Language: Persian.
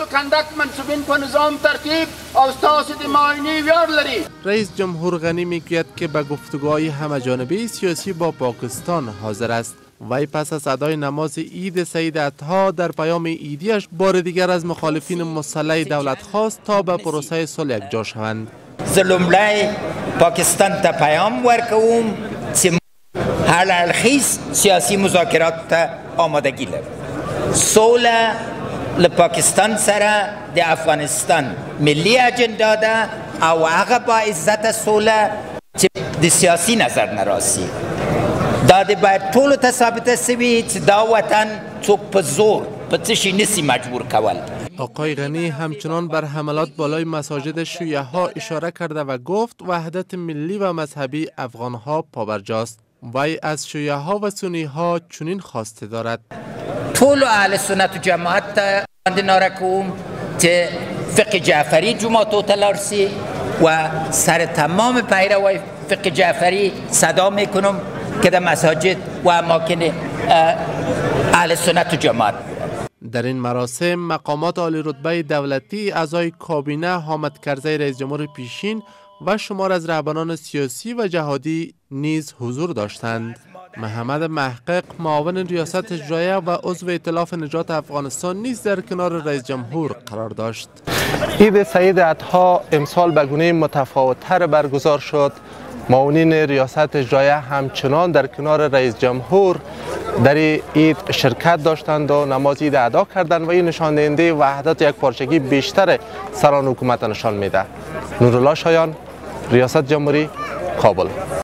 کندک منصوبین په نظام ترتیب او ستاسو د معاینه ویار لري. رئیس جمهور غنی میگوید که به گفتگوهای همه‌جانبه سیاسی با پاکستان حاضر است. وی پس از ادای نماز عید سید اضحی در پیام عیدیش بار دیگر از مخالفین مسلح دولت خواست تا به پروسه صلح یکجا شوند. زلملای پاکستان ته پیام ورکوم چې حلالخیز سیاسی مذاکرات ته آمادگی لري. صلح له پاکستان سره د افغانستان ملي اجنډا ده او هغه با عزت صلح چې د سیاسی نظر نه راسي. دا د باید ټولو ته ثابته سوي چې دا وطن څوک په زور په څه شي نسي مجبور کول. آقای غنی همچنان بر حملات بالای مساجد شیعه ها اشاره کرده و گفت وحدت ملی و مذهبی افغان ها پابرجاست. وی از شیعه ها و سنی ها چنین خواسته دارد: ټول اهل سنت و جماعت ته وړاندې کوم چې فقه جعفری جماعتو ته لاړ سي و سر تمام پیروای فقه جعفری صدا میکنم که در مساجد و اماکن اهل سنت و جماعت. در این مراسم مقامات عالی رتبه دولتی، اعضای کابینه، حامد کرزی رئیس جمهور پیشین و شمار از رهبران سیاسی و جهادی نیز حضور داشتند. محمد محقق معاون ریاست اجرایه و عضو ائتلاف نجات افغانستان نیز در کنار رئیس جمهور قرار داشت. عید سید اضحی امسال به گونه متفاوت‌تر برگزار شد. معاونین ریاست اجرایه همچنان در کنار رئیس جمهور در عید شرکت داشتند و نماز عید ادا کردند و این نشان دهنده وحدت یک پارچگی بیشتر سران حکومت نشان میده. نورالله شایان، ریاست جمهوری، کابل.